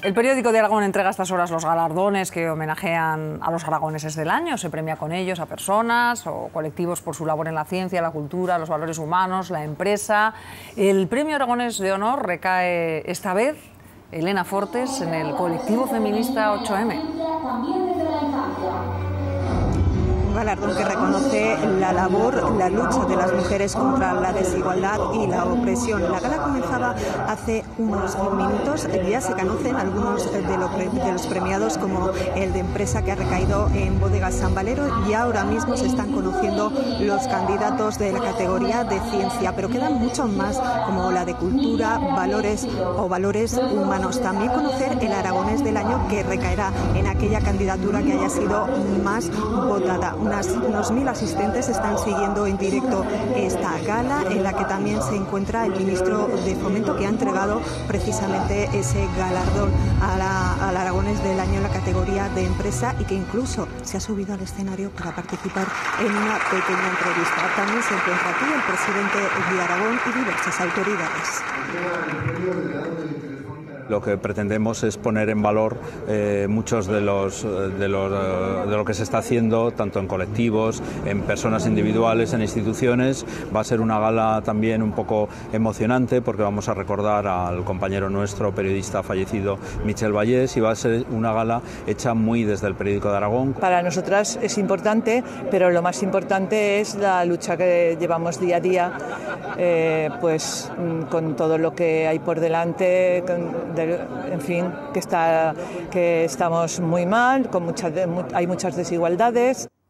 El periódico de Aragón entrega a estas horas los galardones que homenajean a los aragoneses del año. Se premia con ellos a personas o colectivos por su labor en la ciencia, la cultura, los valores humanos, la empresa. El premio Aragonés de Honor recae esta vez, Elena Fortes, en el colectivo feminista 8M. Un galardón que reconoce la labor, la lucha de las mujeres contra la desigualdad y la opresión. La gala comenzaba hace unos minutos. Ya se conocen algunos de los premiados, como el de empresa que ha recaído en Bodegas San Valero, y ahora mismo se están conociendo los candidatos de la categoría de ciencia, pero quedan muchos más, como la de cultura, valores o valores humanos. También conocer el Aragonés del año, que recaerá en aquella candidatura que haya sido más votada. Unos 1000 asistentes están siguiendo en directo esta gala, en la que también se encuentra el ministro de Fomento, que ha entregado precisamente ese galardón al Aragonés del año en la categoría de empresa, y que incluso se ha subido al escenario para participar en una pequeña entrevista. También se encuentra aquí el presidente de Aragón y diversas autoridades. Lo que pretendemos es poner en valor muchos de lo que se está haciendo, tanto en colectivos, en personas individuales, en instituciones. Va a ser una gala también un poco emocionante, porque vamos a recordar al compañero nuestro, periodista fallecido, Michel Vallés, y va a ser una gala hecha muy desde el periódico de Aragón. Para nosotras es importante, pero lo más importante es la lucha que llevamos día a día, pues con todo lo que hay por delante, en fin, que estamos muy mal, hay muchas desigualdades.